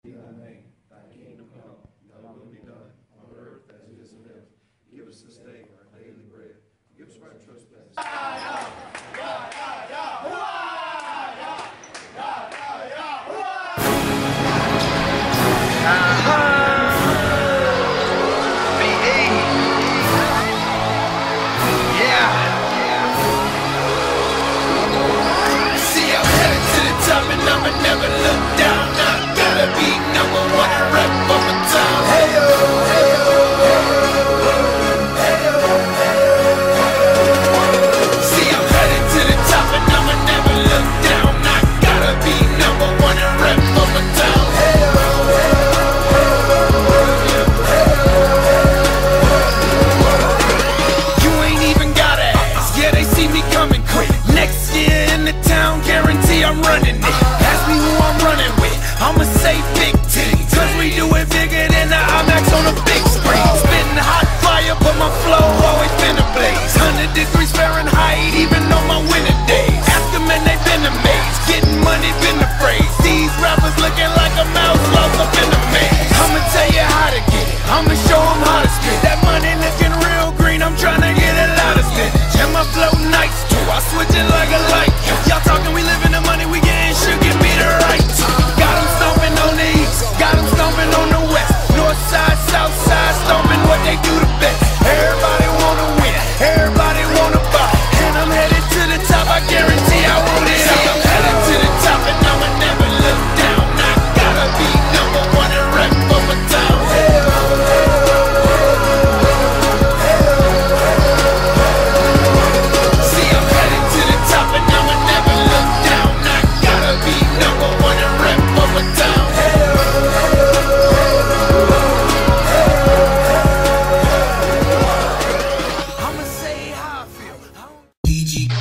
be thy name, thy kingdom come, thy will be done, on earth as it is in heaven. Give us this day our daily bread. Give us our trespasses. Never look down, I gotta be number one and rap for my town. Hey yo, hey yo, hey yo, hey yo. See, I'm headed to the top and I'ma never look down. I gotta be number one and rap for my town. Hey yo, hey yo, hey yo. You ain't even gotta ask, yeah, they see me coming quick. Next year in the town, guarantee I'm running it. I'ma say big team, cause we do it bigger than the IMAX on a big screen. Spitting hot fire, but my flow always been ablaze. 100 degrees Fahrenheit, even on my winter days. Ask them and they been amazed. Getting money been the phrase. These rappers looking like a mouse lost up in a maze. I'ma tell you how to get it, I'ma show them how to spit. That money looking real green, I'm trying to get a lot of spinach. And my flow nice too, I switch it like a light. Y'all talking we living the money, we getting should give me the right. Got them stomping on the east, got them stomping on the west. North side, south side, stomping what they do the best. Everybody wanna win, everybody wanna buy. And I'm headed to the top, I guarantee I want it all. I'm headed to the top and I'ma never look down. I gotta be number one and rap for my town. See, I'm headed to the top and I'ma never look down. I gotta be number one and rap for my town. I'ma say how I feel. DG.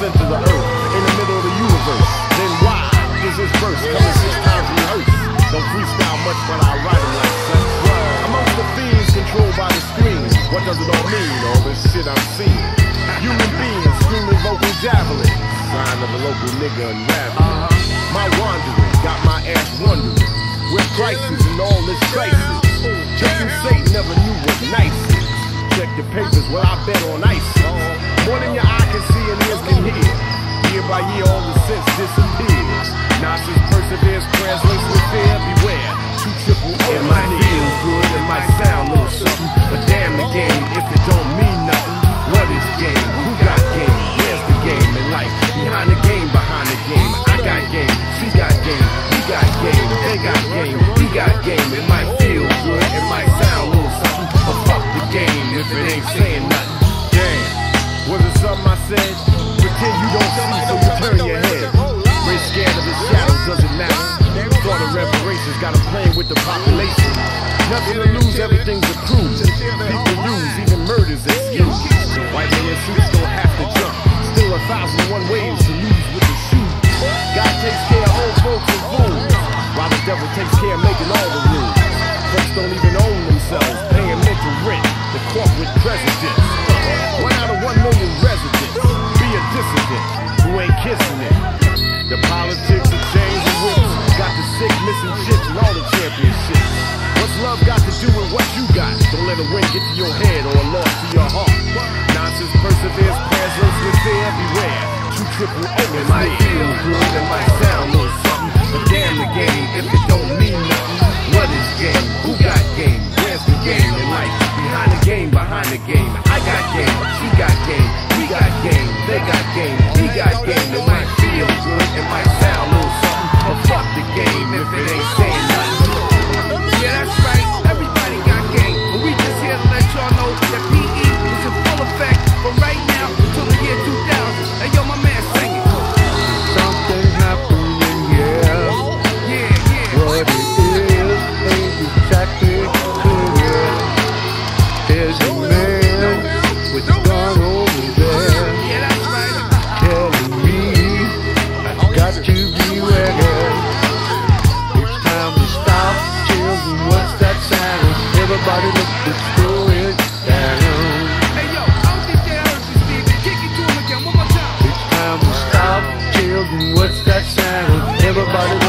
center of the earth, in the middle of the universe. Then why is this verse coming 6 times rehearsed? Don't freestyle much, but I write them like such. Amongst the fiends controlled by the screen, what does it all mean, all this shit I'm seeing? Human beings screaming vocal javelin, sign of a local nigga unraveling. My wandering got my ass wondering, with crisis and all this crisis. Checking Satan never knew what nice is. Check your papers, well I bet on ice. More than your eye can see and ears can hear. Year by year all the sense disappears. Nonsense perseveres, translates with fear, beware. 2 triple O. It might feel good, it might sound a little something, but damn the game if it don't mean nothing. What is game? Who got game? Where's the game in life? Behind the game, behind the game. I got game, she got game, we got game, they got game, we got game. It might feel good, it might sound a little something, but fuck the game if it ain't saying nothing. Damn, was it something I said? Pretend you don't see, so you turn your head. We're scared of the shadow, doesn't matter. Thought of reparations, got 'em playing with the population. Nothing to lose, everything's a cruise. People lose, even murder's excuse. White men in suits don't have to jump. Still 1,001 ways to lose with the shoe. God takes care of old folks and fools, while the devil takes care of making all the rules. Folks don't even own themselves, paying mental rent. The corporate president. 1 out of 1 million residents. Be a dissident who ain't kissing it. The politics of change and whips got the sick missing chicks and all the championships. What's love got to do with what you got? Don't let a win get to your head or a loss to your heart. Nonsense perseveres, prayers lurks with fear, beware. 2 triple O. It might feel good, it might sound a little something, but damn the game if it don't mean nothing. What is game? Who got game? Where's the game in life? Behind the game, behind the game. I got game, she got game, we got game, they got game, we got game. It might feel good, it might sound a little something, but fuck the game if it ain't saying nothing. Yeah, that's right, everybody got game, but we just here to let y'all know that PE is in full effect from right now until the year 2000. Hey yo, my man, sing it. Something happening here. Yeah. What it is ain't exactly clear. There's a man with a gun over there. Yeah, that's right. Telling me I've got to beware. It's time to stop. Children, what's that sound? Everybody look what's going down. Hey yo, I don't think they heard you, Steve. Kick it to him again, one more time. It's time to stop. Children, what's that sound? Everybody